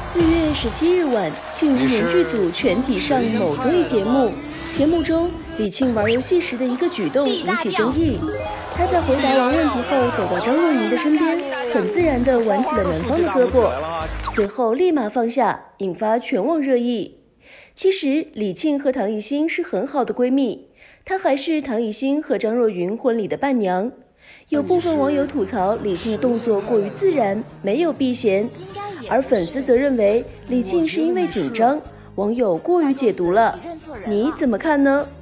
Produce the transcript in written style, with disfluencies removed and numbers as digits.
4月17日晚，庆余年剧组全体上某综艺节目。节目中，李沁玩游戏时的一个举动引起争议。他在回答完问题后，走到张若昀的身边，很自然地挽起了男方的胳膊，随后立马放下，引发全网热议。其实，李沁和唐艺昕是很好的闺蜜，她还是唐艺昕和张若昀婚礼的伴娘。有部分网友吐槽李沁的动作过于自然，没有避嫌，而粉丝则认为李沁是因为紧张，网友过于解读了。你怎么看呢？